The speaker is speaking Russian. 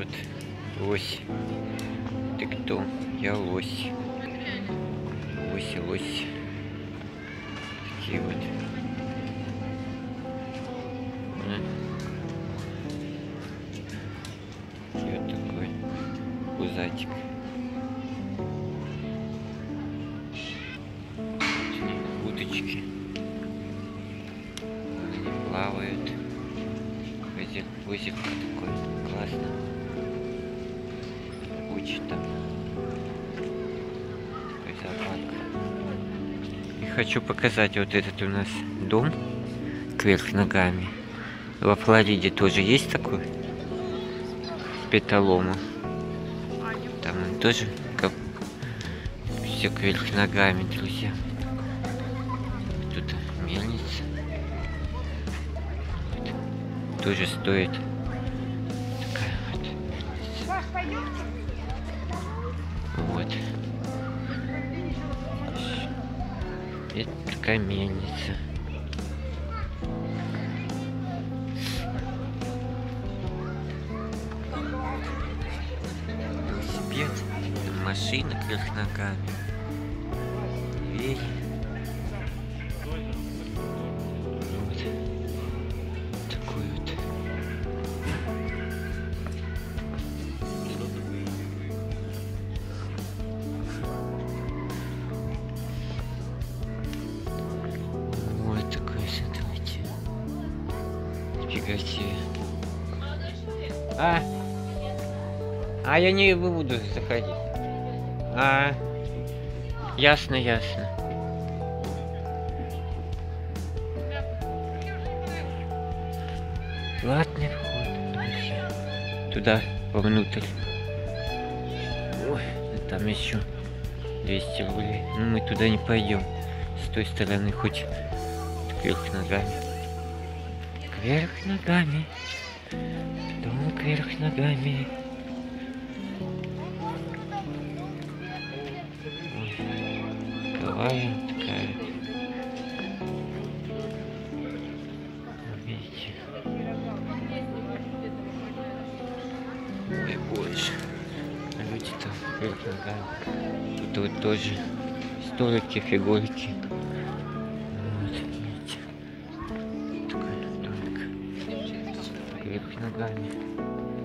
вот лось. Ты кто? Я лось. Лось и лось. Такие вот. И вот такой пузатик. Уточки. Они плавают. Озерко такое. Классно. Очень там. Такой зоопарк. И хочу показать вот этот у нас дом кверх ногами. Во Флориде тоже есть такой. Петалома. Там он тоже как все кверх ногами, друзья. Тут мельница. Вот. Тоже стоит. Такая вот. Вот. Это такая мельница. Велосипед, машина кверх ногами. Дверь. Вот. Такой вот. Вот такой, смотрите. Нифига себе. А я не буду заходить. Ясно, ясно. Платный вход, друзья. Туда, вовнутрь. Ой, там еще 200 рублей. Ну, мы туда не пойдем. С той стороны хоть кверх ногами. Кверх ногами. Дом кверх ногами. Ой, такая. Видите? Ой, боже. Люди там кверх ногами. Тут вот тоже столики, фигурки. Вот, видите. Такой домик. Кверх ногами.